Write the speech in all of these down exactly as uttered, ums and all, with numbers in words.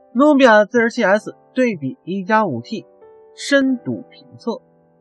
努比亚 Z 十七 S 对比一加五 T 深度评测。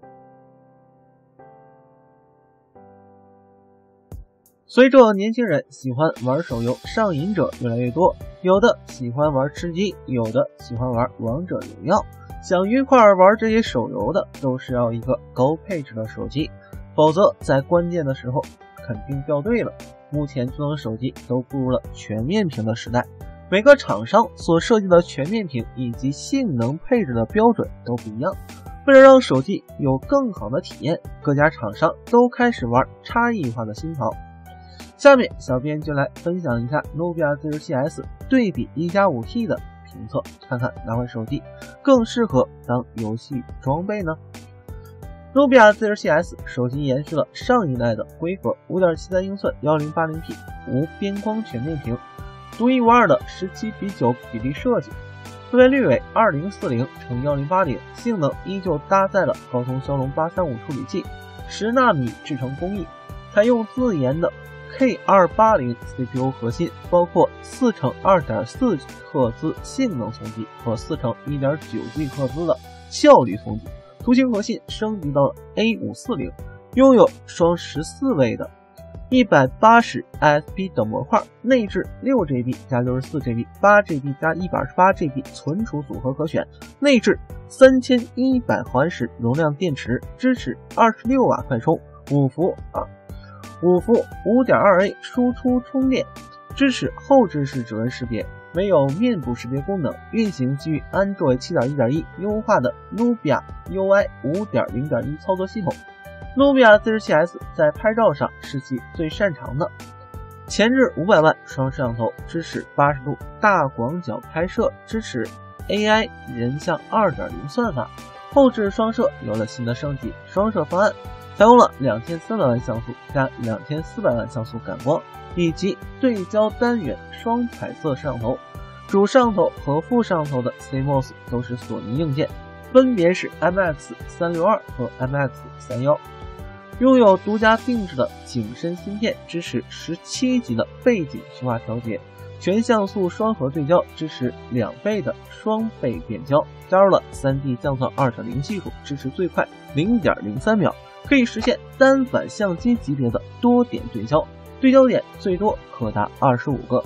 随着年轻人喜欢玩手游上瘾者越来越多，有的喜欢玩吃鸡，有的喜欢玩王者荣耀，想愉快玩这些手游的都是要一个高配置的手机，否则在关键的时候肯定掉队了。目前智能手机都步入了全面屏的时代，每个厂商所设计的全面屏以及性能配置的标准都不一样。为了让手机有更好的体验，各家厂商都开始玩差异化的新潮。下面小编就来分享一下努比亚 Z 十七 S 对比一加五 T 的评测，看看哪款手机更适合当游戏装备呢？努比亚 Z 十七 S 手机延续了上一代的规格 五点七三英寸 一零八零P 无边框全面屏，独一无二的十七比九比例设计，分辨率为二零四零乘一零八零，性能依旧搭载了高通骁龙八三五处理器，十纳米制程工艺，采用自研的 K 二八零 C P U 核心，包括四乘 二点四赫兹性能冲击和四乘 一点九 G 赫兹的效率冲击，图形核心升级到了 A 五四零，拥有双十四位的一百八十 I S P 等模块，内置 六 G B 加 六十四 G B 八 G B 加一百二十八 G B 存储组合可选，内置三千一百毫安时容量电池，支持二十六瓦快充，五伏啊五伏 五点二 A 输出充电，支持后置式指纹识别，没有面部识别功能，运行基于 Android 七点一点一 优化的努比亚 U I 五点零点一 操作系统。努比亚 Z 十七 S 在拍照上是其最擅长的，前置五百万双摄像头，支持八十度大广角拍摄，支持 A I 人像 二点零 算法，后置双摄有了新的升级，双摄方案采用了两千三百万像素加两千四百万像素感光以及对焦单元双彩色摄像头，主摄像头和副摄像头的 C M O S 都是索尼硬件，分别是 M X 三六二 和 M X 三十一，拥有独家定制的景深芯片，支持十七级的背景虚化调节，全像素双核对焦，支持两倍的双倍变焦，加入了 三 D 降噪 二点零 技术，支持最快 零点零三秒，可以实现单反相机级别的多点对焦，对焦点最多可达二十五个。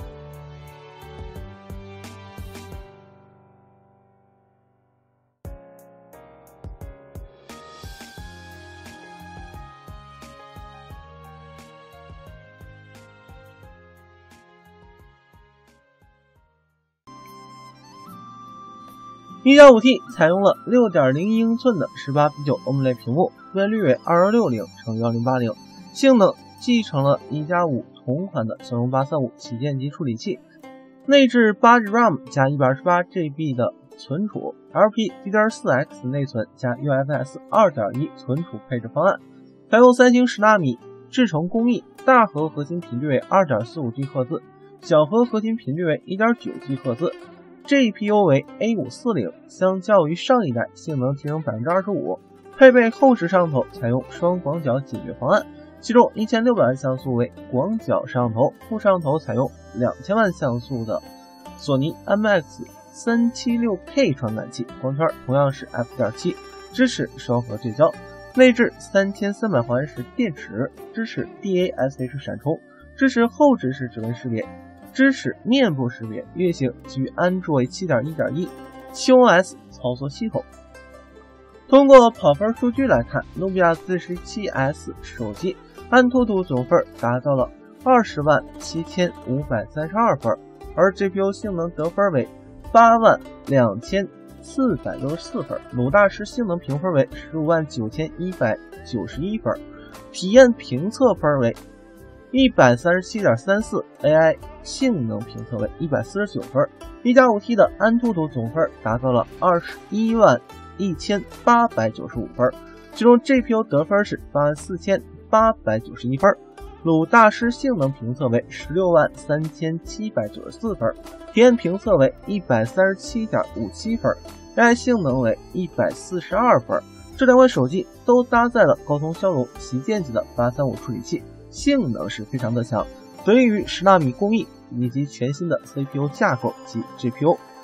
一加五 T 采用了 六点零一英寸的十八比九 O L E D 屏幕，分辨率为二零六零乘一零八零，性能继承了一加五同款的骁龙八三五旗舰级处理器，内置 八 G RAM 加 一百二十八 G B 的存储， L P D D R 四 X 内存加 U F S 二点一 存储配置方案，采用三星十纳米制程工艺，大核核心频率为 二点四五 G 赫兹，小核核心频率为 一点九 G 赫兹， G P U 为 A 五四零， 相较于上一代性能提升 百分之二十五， 配备后置摄像头采用双广角解决方案，其中一千六百万像素为广角摄像头，副摄像头采用两千万像素的索尼 M X 三七六 K 传感器，光圈同样是 F 点七， 支持双核对焦，内置三千三百毫安时电池，支持 D A S H 闪充，支持后置式指纹识别，支持面部识别，运行基于 Android 七点一点一 七 O S 操作系统。通过跑分数据来看，努比亚 Z 十七 S 手机安兔兔总分达到了二十万七千五百三十二分，而 G P U 性能得分为八万两千四百六十四分，鲁大师性能评分为十五万九千一百九十一分，体验评测分为一百三十七点三四， A I 性能评测为一百四十九分， 一加五 T 的安兔兔总分达到了二十一万一千八百九十五分，其中 G P U 得分是八万四千八百九十一分，鲁大师性能评测为十六万三千七百九十四分，体验评测为一百三十七点五七分， A I 性能为一百四十二分。这两款手机都搭载了高通骁龙旗舰级的八三五处理器，性能是非常的强，得益于十纳米工艺以及全新的 C P U 架构及 G P U。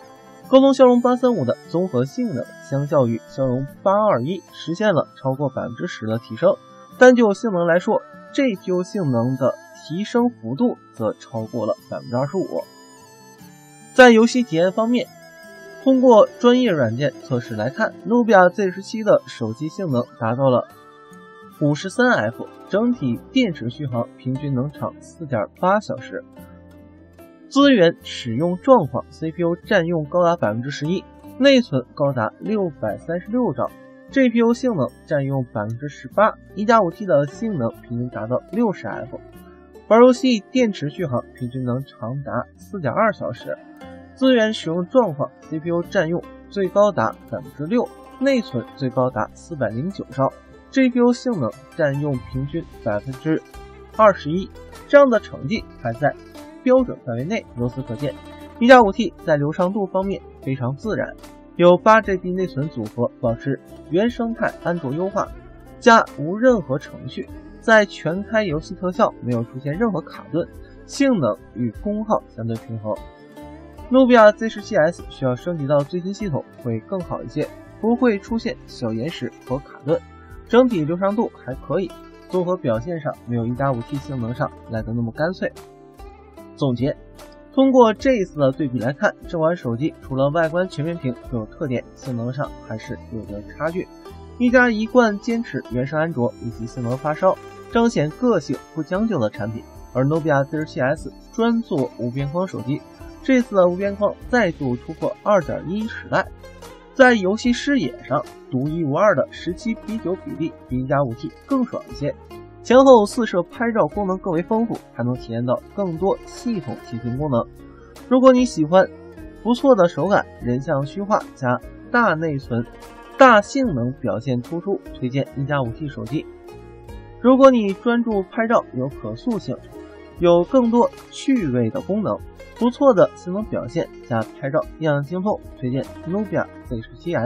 高通骁龙八三五的综合性能相较于骁龙八二一实现了超过 百分之十 的提升，但就性能来说， G P U 性能的提升幅度则超过了 百分之二十五。 在游戏体验方面，通过专业软件测试来看， Nubia Z 十七 的手机性能达到了 五十三F， 整体电池续航平均能长 四点八小时。资源使用状况 C P U 占用高达 百分之十一， 内存高达六百三十六兆， G P U 性能占用 百分之十八， 一加五 T 的性能平均达到 六十F， 玩游戏电池续航平均能长达 四点二小时。资源使用状况 C P U 占用最高达 百分之六， 内存最高达四百零九兆， G P U 性能占用平均 百分之二十一， 这样的成绩还在标准范围内，由此可见 一加五 T 在流畅度方面非常自然，有 八 G B 内存组合，保持原生态安卓优化，加无任何程序，在全开游戏特效没有出现任何卡顿，性能与功耗相对平衡。 Nubia Z 十七 S 需要升级到最新系统会更好一些，不会出现小延时和卡顿，整体流畅度还可以，综合表现上没有 一加五 T 性能上来的那么干脆。总结，通过这一次的对比来看，这款手机除了外观全面屏更有特点，性能上还是有着差距。一加一贯坚持原生安卓以及性能发烧，彰显个性不将就的产品，而 Nubia Z 十七 S 专做无边框手机，这次的无边框再度突破 二点一 时代，在游戏视野上独一无二的十七比九比例比 一加五 T 更爽一些，前后四摄拍照功能更为丰富，还能体验到更多系统提醒功能。如果你喜欢不错的手感、人像虚化加大内存、大性能表现突出，推荐 一加五 T 手机。如果你专注拍照，有可塑性，有更多趣味的功能，不错的性能表现加拍照样样精通，推荐 Nubia Z 十七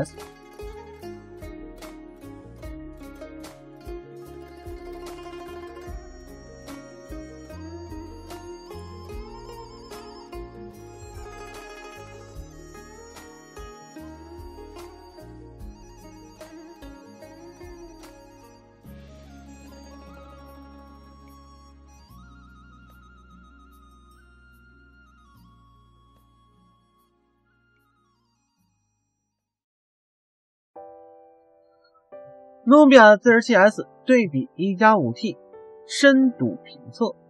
S。Nubia Z 十七 S 对比 一加五 T 深度评测。